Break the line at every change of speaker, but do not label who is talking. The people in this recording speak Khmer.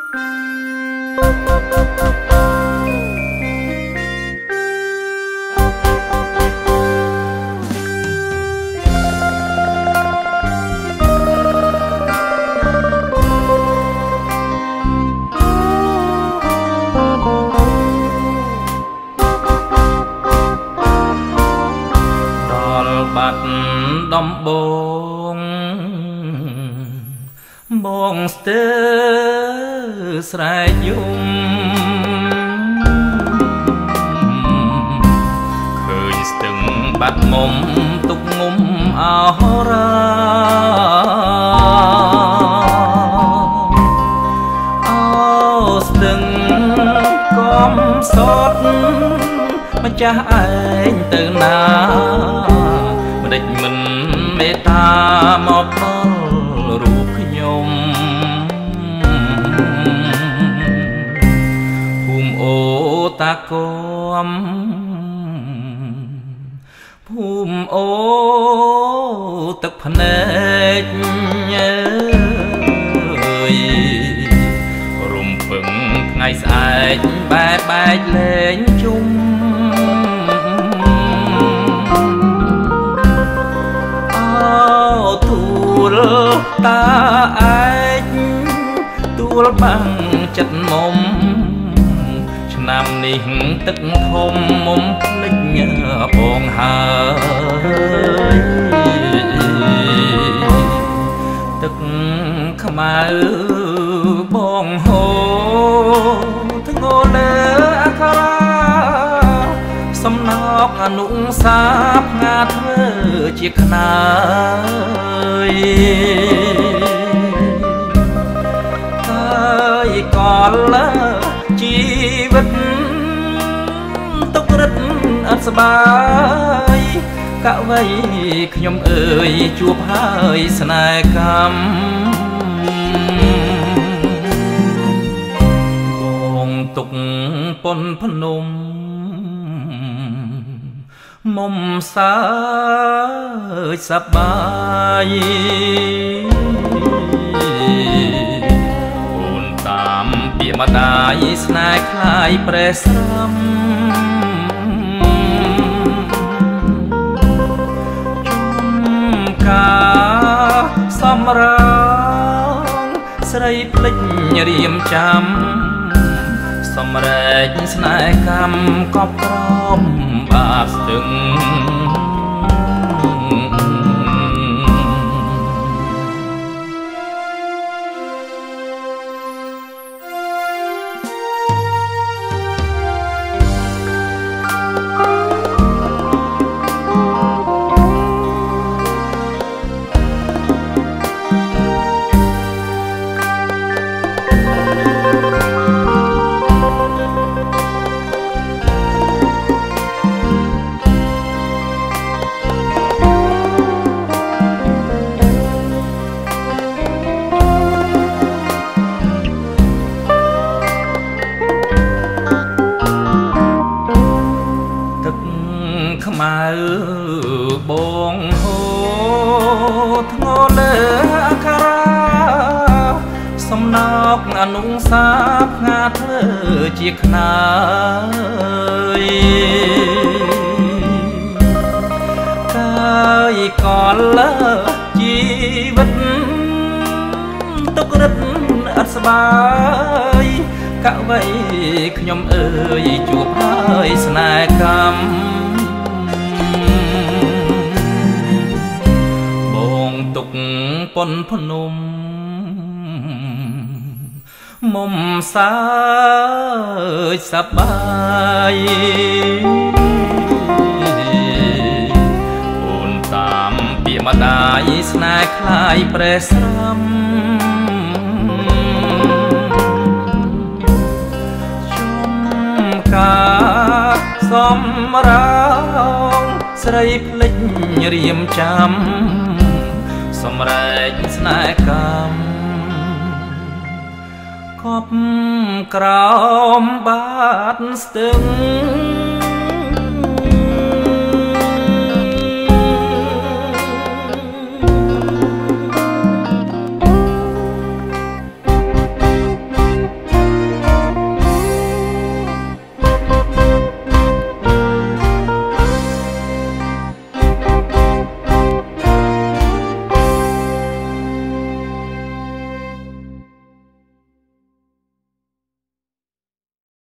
បាត់ដំបងបងស្ទើស្រែកយំឃើញស្ទឹងបាត់មុំទុកងុំអរាអូស្ទឹងកំសត់ម្ចាស់ឯងទៅណាម្ដេចមិនមេត្តាមកដល់រូបខ្ញុំភូមិអូតាគំភូមិអូទឹកភ្នែកអើយរំពឹងថ្ងៃស្អែកបែកលែងជុំតាឯកទួលបាំងចិត្តមុំឆ្នាំនេះទឹកធំមុំភ្លេចបងហើយទឹកខ្មៅបងហូរធ្ងន់លើអាកាសំណោកអនុសាផ្ងាធ្វើជាខ្នើយហើយក៏លើជីវិតទុក្រិតអត់ស្បាយកៈវៃខ្ញុំអើយជួបហើយស្នេហ៍កម្មបងទុកប៉ុនភ្នំមុំសើចសប្បាយអូនតាមពាក្យម្ដាយស្នេហ៍คล้ายប្រេះស្រាំជុំកាសម្រាប់ស្រីភ្លេចរៀមចាំសម្រែកស្នេហ៍កម្មកប់ក្រំបាតស្ទឹងខ្មៅបងហូរធ្ងន់លើអាកាសំណោកអនុសាផ្ងាធ្វើជាខ្នើយកាយក៏លើជីវិតទុក្រិតអត់ស្បាយកៈវៃខ្ញុំអើយជួបហើយស្នេហ៍កម្មបងទុកប៉ុនភ្នំមុំសើចសប្បាយអូនតាមពាក្យម្ដាយស្នេហ៍คล้ายប្រេះស្រាំសម្រាប់ស្រីភ្លេចរៀមចាំសម្រែកស្នេហ៍កម្មគប់ក្រោមបាតស្ទឹង